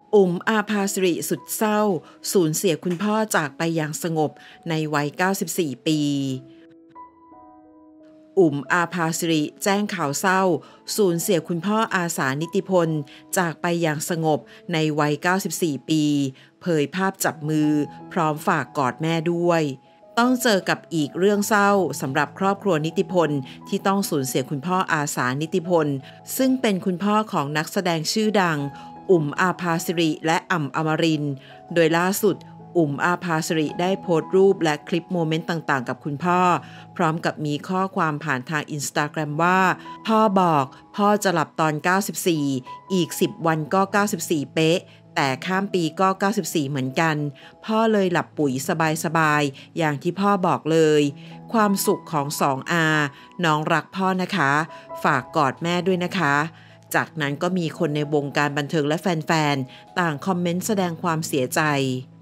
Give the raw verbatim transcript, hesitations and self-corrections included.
อุ๋มอาภาสิริสุดเศร้าสูญเสียคุณพ่อจากไปอย่างสงบในวัยเก้าสิบสี่ปีอุ๋มอาภาสิริแจ้งข่าวเศร้าสูญเสียคุณพ่ออาสานิติพลจากไปอย่างสงบในวัยเก้าสิบสี่ปีเผยภาพจับมือพร้อมฝากกอดแม่ด้วยต้องเจอกับอีกเรื่องเศร้าสำหรับครอบครัวนิติพลที่ต้องสูญเสียคุณพ่ออาสานิติพลซึ่งเป็นคุณพ่อของนักแสดงชื่อดังอุ๋มอาภาสิริและอ่ำอมรินทร์โดยล่าสุดอุ๋มอาภาสิริได้โพสต์รูปและคลิปโมเมนต์ต่างๆกับคุณพ่อพร้อมกับมีข้อความผ่านทาง Instagram ว่าพ่อบอกพ่อจะหลับตอนเก้าสิบสี่อีกสิบวันก็เก้าสิบสี่เป๊ะแต่ข้ามปีก็เก้าสิบสี่เหมือนกันพ่อเลยหลับปุ๋ยสบายๆอย่างที่พ่อบอกเลยความสุขของสองอาน้องรักพ่อนะคะฝากกอดแม่ด้วยนะคะจากนั้นก็มีคนในวงการบันเทิงและแฟนๆต่างคอมเมนต์แสดงความเสียใจ